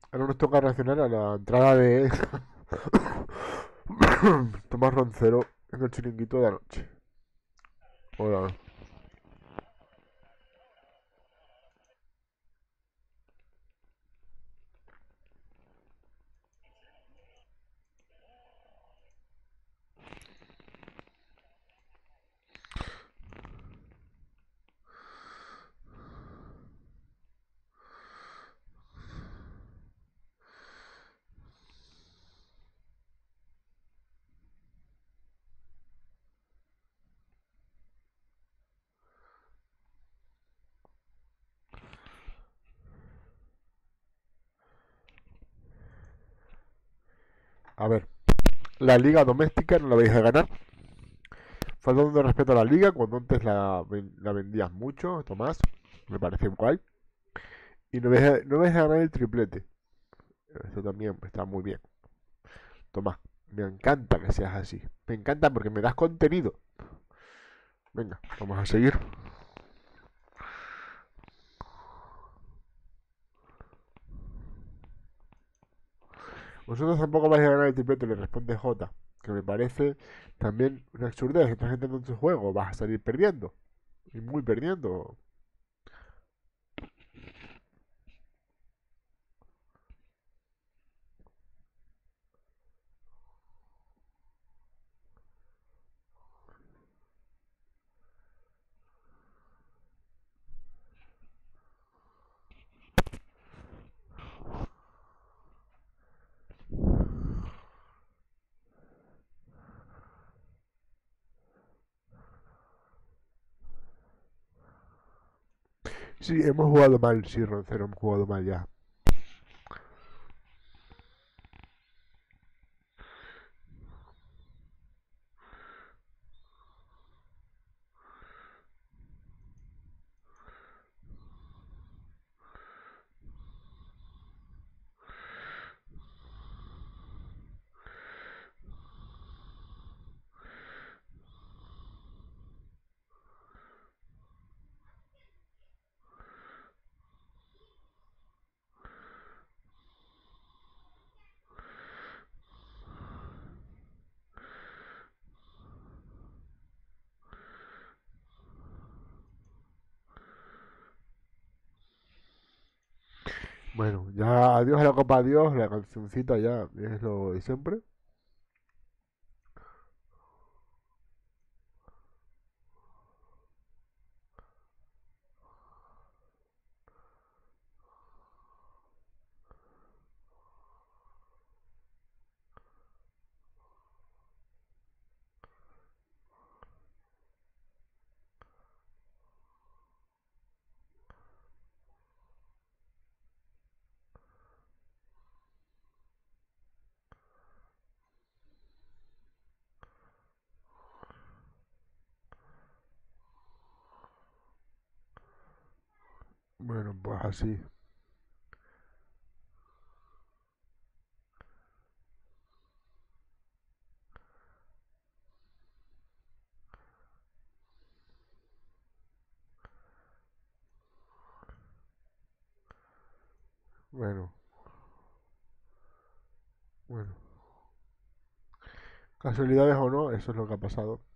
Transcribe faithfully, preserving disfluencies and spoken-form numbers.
Ahora nos toca reaccionar a la entrada de Tomás Roncero en el chiringuito de anoche. Hola. A ver, la liga doméstica no la vais a ganar. Faltando de respeto a la liga, cuando antes la, la vendías mucho, Tomás, me parece guay. Y no vais, a, no vais a ganar el triplete. Eso también está muy bien. Tomás, me encanta que seas así. Me encanta porque me das contenido. Venga, vamos a seguir. Vosotros tampoco vais a ganar el triplete, le responde J. Que me parece también una absurdez. Estás entrando en tu juego, vas a salir perdiendo. Y muy perdiendo. Sí, hemos jugado mal, sí, Roncero, hemos jugado mal ya. Bueno, ya adiós a la Copa, adiós, la cancioncita ya es lo de siempre. Bueno, pues así. Bueno, bueno. Casualidades o no, eso es lo que ha pasado.